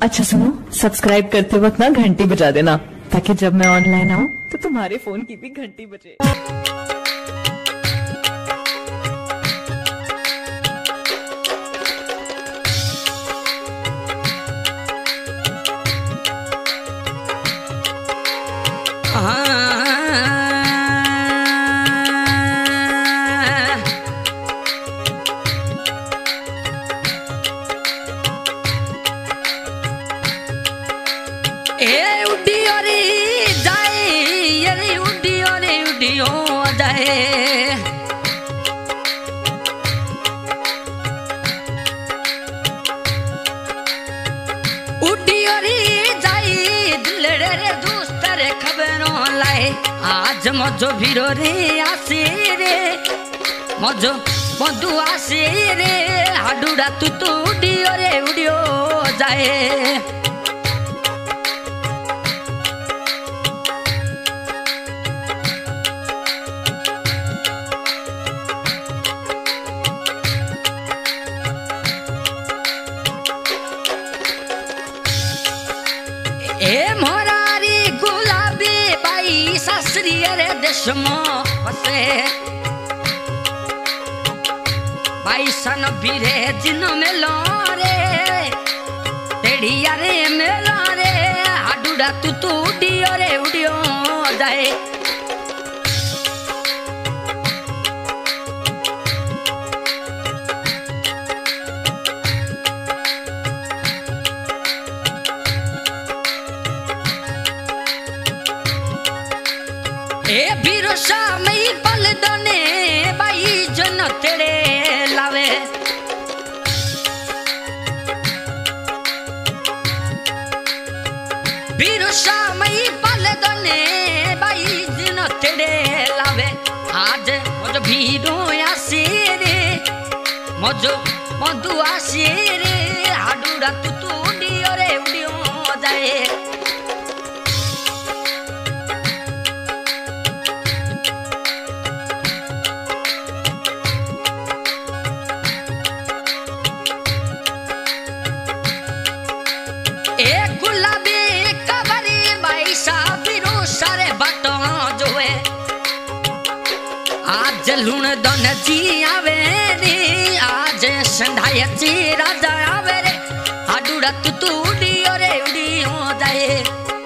अच्छा सुनो, सब्सक्राइब करते वक्त ना घंटी बजा देना, ताकि जब मैं ऑनलाइन आऊँ तो तुम्हारे फोन की भी घंटी बजे। आज मजो भीरो रे आसे रे मजो बंधु आसे रे हाडुड़ा तू तो उड़ियो रे उड़ियो जाए। ए मोरारी गुलाबी बाई सासरी रे देश में बसे बाई सन बीरे जिन मेलो रे टेढ़िया रे मेलो रे हाडुड़ा तू तू उड़ियो रे उड़ियो जाए। ए बिरसा मई पल दने बाई जन तेरे लावे बिरसा मई पल दने बाई जन तेरे लावे। आज मजो भीरो आसे रे मजो बंधु आसे रे हाडुड़ा तू तू उड़ियो रे उड़ियो जाए। आज लूण दन जी आवे रे आज संधाय जी राजा आवे रे हाडुड़ा तू तू उड़ियो रे उड़ियो जाए।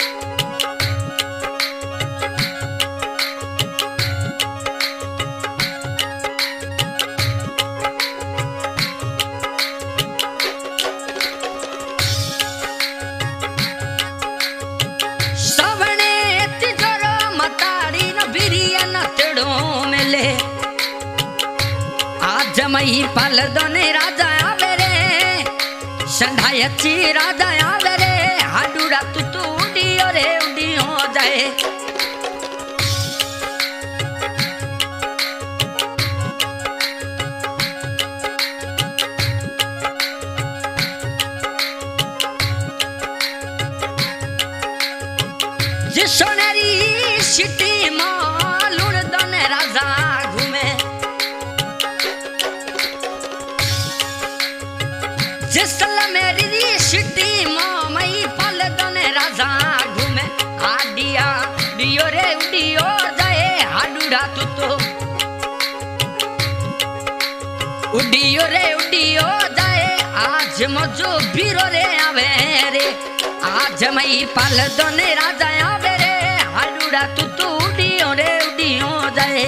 सवणे तिजोरो मताड़ी न बिरिया न तेड़ो मेले आज मई पल दोने राजा आवे रे संधायची राजा आवे रे हाडुड़ा तू तू उड़ियो रे उड़ियो जाए। जे सोनेरी सिटी मालून दोने राजा घूमे जिसल मेरी सिटी मई पल दोने राजा घूमे हाडिया डियो रे उड़ियो जाए हाडुड़ा तू तो उड़ियो रे उड़ियो जाए। आज मजो भीरो रे आवे रे आज मई पल दोने राजा आवे रे हाडुड़ा तू तो उड़ियो रे उड़ियो जाए।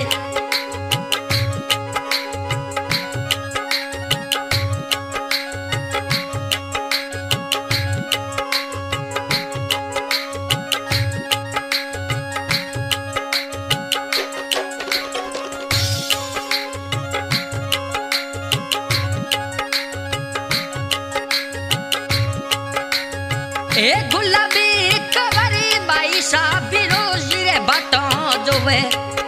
ए गुलाबी कवरी बाई सा बिरोजी रे बाटो जोवे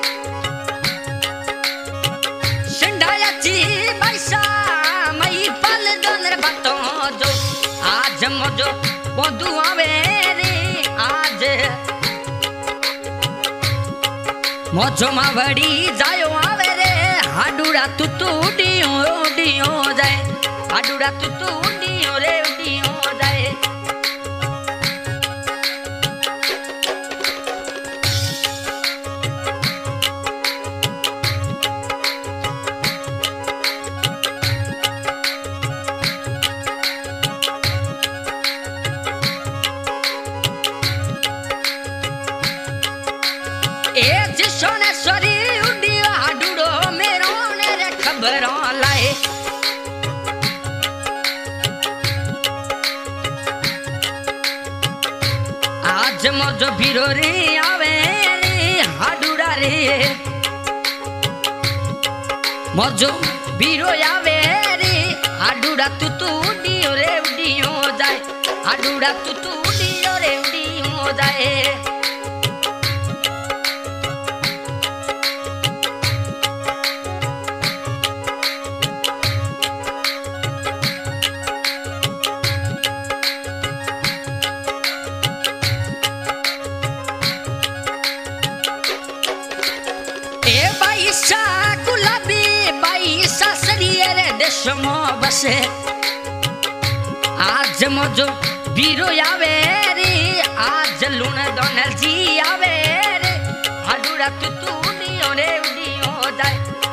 संडायाची बाई सा मई पल दोन रे बाटो जो आज मजो बंधु आवे रे आज मजो मावड़ी जायो आवे रे हाडुड़ा तू तू उड़ियो उड़ियो जाए हाडुड़ा तू तू उड़ियो रे उड़ियो जाए। आज मोजो भीरो रे आवे रे हाडूड़ा रे मोजो भीरो आवे रे हाडूड़ा तू उडियो रे उडियो जाए हाडूड़ा तू उडियो रे उडियो जाए गुलाबी बाईसा सरिये देश में बसे आज मोजो बीरो आवे रे आज लूण दोनल जी आवे रे हाडूड़ा तू उडियो रे उडियो जाए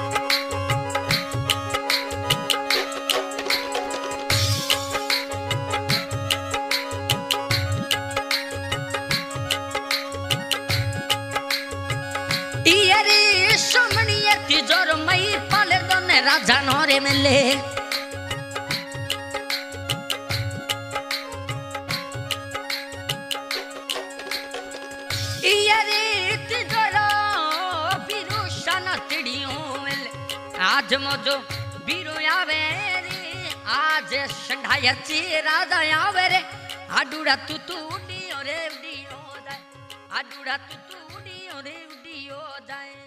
तिजोर मई पाले दोने राजा नोरे मिले यारे तिजोर बिरुषन तिड़ियों मिले आज मोजो बिरु आवे रे आज संढायची राजा आवे रे हाडूड़ा तू उडियो रे उडियो जाए हाडूड़ा तू उडियो रे उडियो जाए।